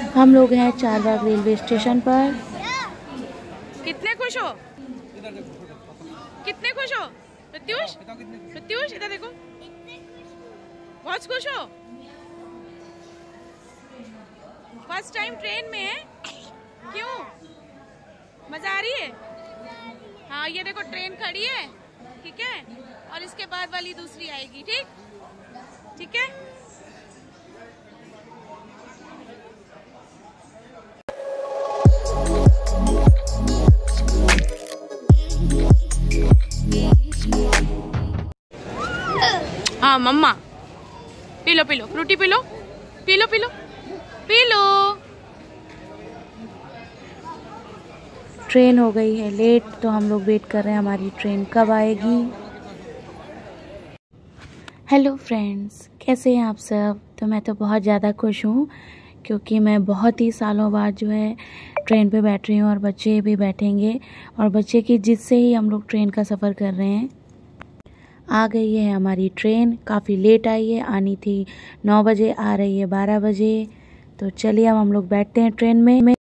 हम लोग हैं चारबाग रेलवे स्टेशन पर। कितने खुश हो? कितने खुश हो प्रत्युष? प्रत्युष इधर देखो, बहुत खुश हो? फर्स्ट टाइम ट्रेन में है, क्यों? मजा आ रही है? हाँ, ये देखो ट्रेन खड़ी है, ठीक है, और इसके बाद वाली दूसरी आएगी, ठीक? ठीक है। हाँ मम्मा, पी लो फ्रूटी पी लो, पी लो पी लो। ट्रेन हो गई है लेट, तो हम लोग वेट कर रहे हैं हमारी ट्रेन कब आएगी। हेलो फ्रेंड्स, कैसे हैं आप सब? तो मैं तो बहुत ज़्यादा खुश हूँ क्योंकि मैं बहुत ही सालों बाद जो है ट्रेन पे बैठ रही हूँ और बच्चे भी बैठेंगे, और बच्चे की जिद से ही हम लोग ट्रेन का सफ़र कर रहे हैं। आ गई है हमारी ट्रेन, काफ़ी लेट आई है, आनी थी 9 बजे, आ रही है 12 बजे। तो चलिए अब हम लोग बैठते हैं ट्रेन में।